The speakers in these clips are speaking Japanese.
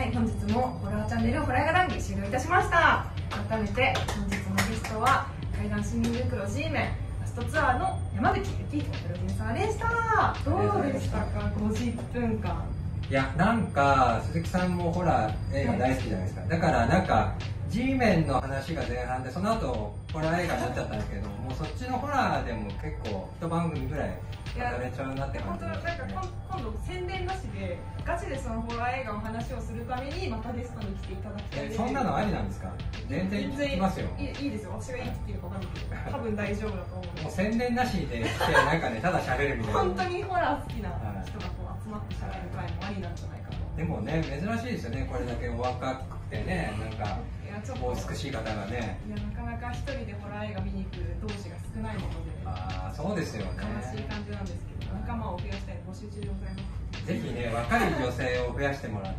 はい、本日もホラーチャンネルホラー映画談義終了いたしました。改めて本日のゲストは怪談市民袋 G メンラストツアーの山口ゆきプロデューサーでした。どうでしたか、50分間。 いや、なんか鈴木さんもホラー映画大好きじゃないですか。だからなんか G メンの話が前半で、その後ホラー映画になっちゃったんですけど、もうそっちのホラーでも結構一番組ぐらい語れちゃうなって感じですね。 本当なんか今度宣伝なしでガチでそのホラー映画の話をするためにまたゲストに来ていただきたいです。 そんなのありなんですか？全然聞きますよ。 いいですよ。私がいいって言ってるか分かんないけど、多分大丈夫だと思うので。 もう宣伝なしで来てなんかね、ただ喋るみたいな。 本当にホラー好きな人がこう集まって喋る会もありなんじゃないかと。 でもね、珍しいですよね。これだけお若くてね、なんかお美しい方がね。 いや、なかなか一人でホラー映画見に行く同士が少ないもので。 ああ、そうですよね。 悲しい感じなんですけど、仲間を増やしたい募集中でございます。 ぜひね、若い女性を増やしてもらって、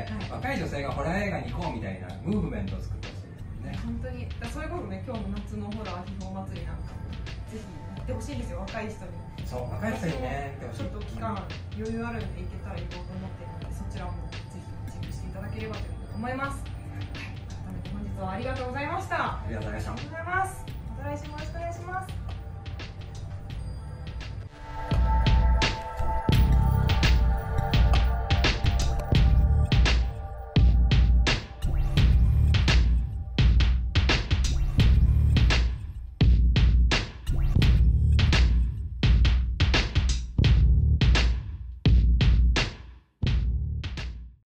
若い女性がホラー映画に行こうみたいなムーブメントを作ってほしいですね。 本当に、それこそね、今日の夏のホラー秘宝祭りなんかもぜひやってほしいですよ、若い人に。 そう、若い人にね、 ちょっと期間余裕あるんで行けたら行こうと思っているので、そちらもぜひチェックしていただければと思います。改めて本日はありがとうございました。 ありがとうございました。 ありがとうございます。